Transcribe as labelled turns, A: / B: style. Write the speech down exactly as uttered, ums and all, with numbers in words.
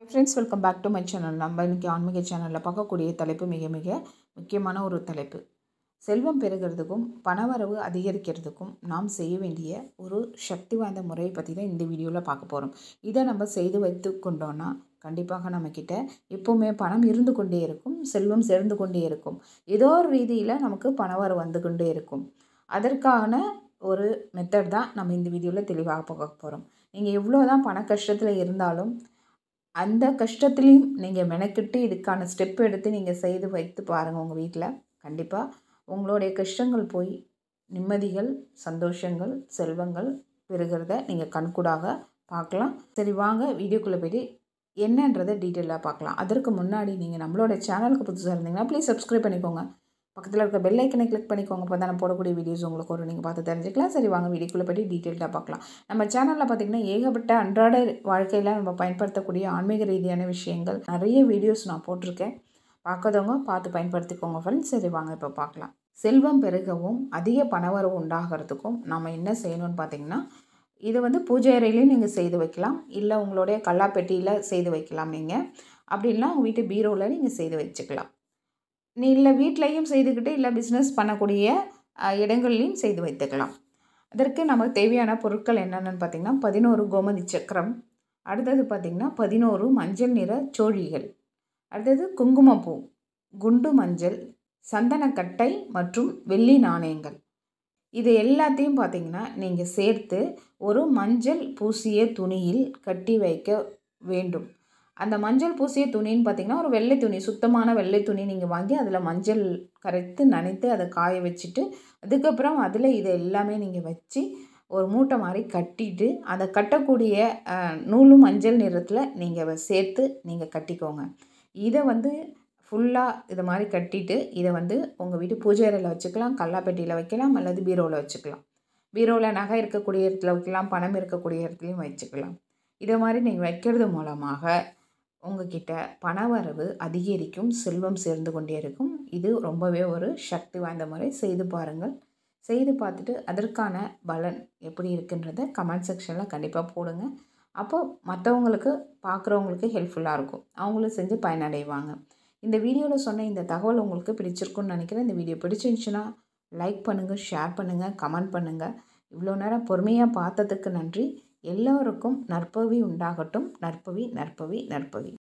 A: Friends, welcome back to my channel. நம்ம இன்றைக்கி ஆன்மீக சேனலில் பார்க்கக்கூடிய தலைப்பு மிக மிக முக்கியமான ஒரு தலைப்பு. செல்வம் பெறுகிறதுக்கும் பணவரவு அதிகரிக்கிறதுக்கும் நாம் செய்ய வேண்டிய ஒரு சக்தி வாய்ந்த முறையை பற்றி தான் இந்த வீடியோவில் பார்க்க போகிறோம். இதை நம்ம செய்து வைத்து கொண்டோன்னா கண்டிப்பாக நம்மக்கிட்ட எப்போவுமே பணம் இருந்து கொண்டே இருக்கும், செல்வம் சேர்ந்து கொண்டே இருக்கும். ஏதோ ஒரு ரீதியில் நமக்கு பணவரவு வந்து கொண்டே இருக்கும். அதற்கான ஒரு மெத்தட் தான் நம்ம இந்த வீடியோவில் தெளிவாக பார்க்க போகிறோம். நீங்கள் எவ்வளோ தான் பண கஷ்டத்தில் இருந்தாலும் அந்த கஷ்டத்துலேயும் நீங்கள் மெனக்கிட்டு இதுக்கான ஸ்டெப் எடுத்து நீங்கள் செய்து வைத்து பாருங்கள். உங்கள் வீட்டில் கண்டிப்பாக உங்களுடைய கஷ்டங்கள் போய் நிம்மதிகள், சந்தோஷங்கள், செல்வங்கள் பெறுகிறத நீங்கள் கண்கூடாக பார்க்கலாம். சரி, வாங்க வீடியோக்குள்ளே போய்ட்டு என்னன்றதை டீட்டெயிலாக பார்க்கலாம். அதற்கு முன்னாடி நீங்கள் நம்மளோட சேனலுக்கு புதுசாக இருந்தீங்கன்னா ப்ளீஸ் சப்ஸ்கிரைப் பண்ணிக்கோங்க. பக்கத்தில் இருக்க பெல் ஐக்கனை கிளிக் பண்ணிக்கோங்க. அப்போ தான் நான் போடக்கூடிய வீடியோஸ் உங்களுக்கு ஒரு நீங்கள் பார்த்து தெரிஞ்சுக்கலாம். சரி, வாங்க வீடியோக்குள்ளே போய்ட்டு டீட்டெயில்டாக பார்க்கலாம். நம்ம சேனலில் பார்த்திங்கன்னா ஏகப்பட்ட அன்றாட வாழ்க்கையில் நம்ம பயன்படுத்தக்கூடிய ஆன்மீக ரீதியான விஷயங்கள் நிறைய வீடியோஸ் நான் போட்டிருக்கேன். பார்க்காதவங்க பார்த்து பயன்படுத்திக்கோங்க ஃப்ரெண்ட்ஸ். சரி, வாங்க இப்போ பார்க்கலாம். செல்வம் பெருகவும் அதிக பணவரவு உண்டாகிறதுக்கும் நம்ம என்ன செய்யணும்னு பார்த்திங்கன்னா, இதை வந்து பூஜை அறையிலையும் நீங்கள் செய்து வைக்கலாம், இல்லை உங்களுடைய கல்லாப்பெட்டியில் செய்து வைக்கலாம். நீங்கள் அப்படின்னா உங்கள் வீட்டு பீரோவில் நீங்கள் செய்து வச்சுக்கலாம். நீ இல்லை வீட்லேயும் செய்துக்கிட்டு இல்லை பிஸ்னஸ் பண்ணக்கூடிய இடங்கள்லையும் செய்து வைத்துக்கலாம். அதற்கு நமக்கு தேவையான பொருட்கள் என்னென்னு பார்த்திங்கன்னா, பதினோரு கோமதி சக்கரம், அடுத்தது பார்த்திங்கன்னா பதினோரு மஞ்சள் நிற சோழிகள், அடுத்தது குங்குமப்பூ, குண்டு மஞ்சள், சந்தனக்கட்டை மற்றும் வெள்ளி நாணயங்கள். இது எல்லாத்தையும் பார்த்திங்கன்னா நீங்கள் சேர்த்து ஒரு மஞ்சள் பூசிய துணியில் கட்டி வைக்க வேண்டும். அந்த மஞ்சள் பூசிய துணின்னு பார்த்திங்கன்னா ஒரு வெள்ளை துணி, சுத்தமான வெள்ளை துணி நீங்கள் வாங்கி அதில் மஞ்சள் கரைத்து நனைத்து அதை காய வச்சுட்டு அதுக்கப்புறம் அதில் இதை எல்லாமே நீங்கள் வச்சு ஒரு மூட்டை மாதிரி கட்டிட்டு அதை கட்டக்கூடிய நூலும் மஞ்சள் நிறத்தில் நீங்கள் சேர்த்து நீங்கள் கட்டிக்கோங்க. இதை வந்து ஃபுல்லாக இது மாதிரி கட்டிட்டு இதை வந்து உங்கள் வீட்டு பூஜை அறையில் வச்சுக்கலாம், கல்லாப்பெட்டியில் வைக்கலாம், அல்லது பீரோவில் வச்சுக்கலாம். பீரோவில் நகை இருக்கக்கூடிய இடத்துல வைக்கலாம், பணம் இருக்கக்கூடிய இடத்துலையும் வச்சுக்கலாம். இதை மாதிரி நீங்கள் வைக்கிறது மூலமாக உங்ககிட்ட பணவரவு அதிகரிக்கும், செல்வம் சேர்ந்து கொண்டே இருக்கும். இது ரொம்பவே ஒரு சக்தி வாய்ந்த முறை. செய்து பாருங்கள். செய்து பார்த்துட்டு அதற்கான பலன் எப்படி இருக்குன்றதை கமெண்ட் செக்ஷனில் கண்டிப்பாக போடுங்க. அப்போது மற்றவங்களுக்கு பார்க்குறவங்களுக்கு ஹெல்ப்ஃபுல்லாக இருக்கும், அவங்களும் செஞ்சு பயனடைவாங்க. இந்த வீடியோவில் சொன்ன இந்த தகவல் உங்களுக்கு பிடிச்சிருக்குன்னு நினைக்கிறேன். இந்த வீடியோ பிடிச்சிருந்துச்சுன்னா லைக் பண்ணுங்கள், ஷேர் பண்ணுங்கள், கமெண்ட் பண்ணுங்கள். இவ்வளோ நேரம் பொறுமையாக பார்த்ததுக்கு நன்றி. எல்லோருக்கும் நற்பவி உண்டாகட்டும். நற்பவி நற்பவி நற்பவி.